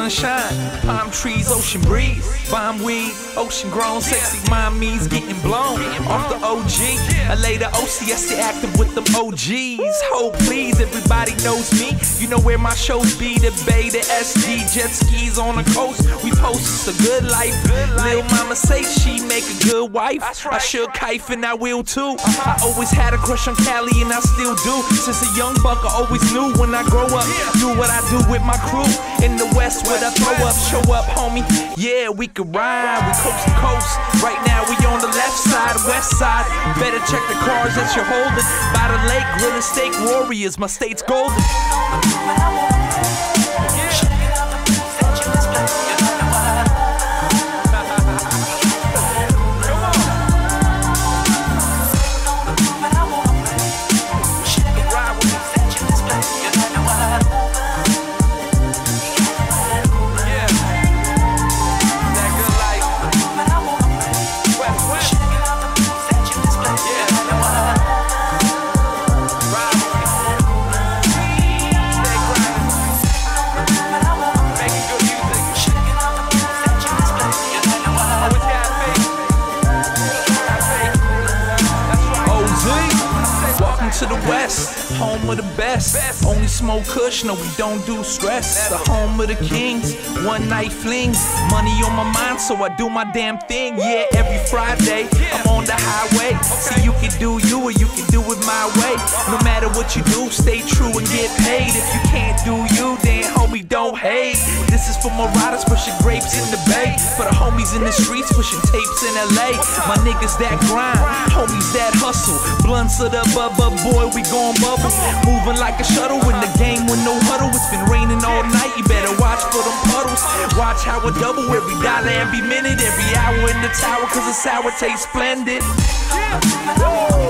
sunshine, palm trees, ocean breeze, bomb weed, ocean grown, sexy mommies getting blown off the OG. I lay the OCS, they active with them OGs. Hope please, everybody knows me. You know where my shows be, the Bay, the SD, jet skis on the coast. We post a good life. Lil' mama say she make a good wife. I should kite and I will too. I always had a crush on Cali and I still do. Since a young buck I always knew when I grow up, do what I do with my crew. In the West where I throw up, show up homie. Yeah, we can ride, we coast to coast. Right now we on the left side, west side. Better check the cars that you're holding. By the lake, real estate warriors, my state's golden. To the West, home of the best. Only smoke kush, no we don't do stress. The home of the kings, one night flings. Money on my mind, so I do my damn thing. Yeah, every Friday, I'm on the highway. See, you can do you or you can do it my way. No matter what you do, stay true and get paid. If you can't do you, then homie, don't hate. This is for my riders pushing grapes in the Bay. For the homies in the streets pushing tapes in LA. My niggas that grind, homies that hustle. Blunts of the bubba boy, we gon' bubble. Moving like a shuttle in the game with no huddle. It's been raining all night, you better watch for them puddles. Watch how I double every dollar, every minute, every hour in the tower, cause the sour tastes splendid.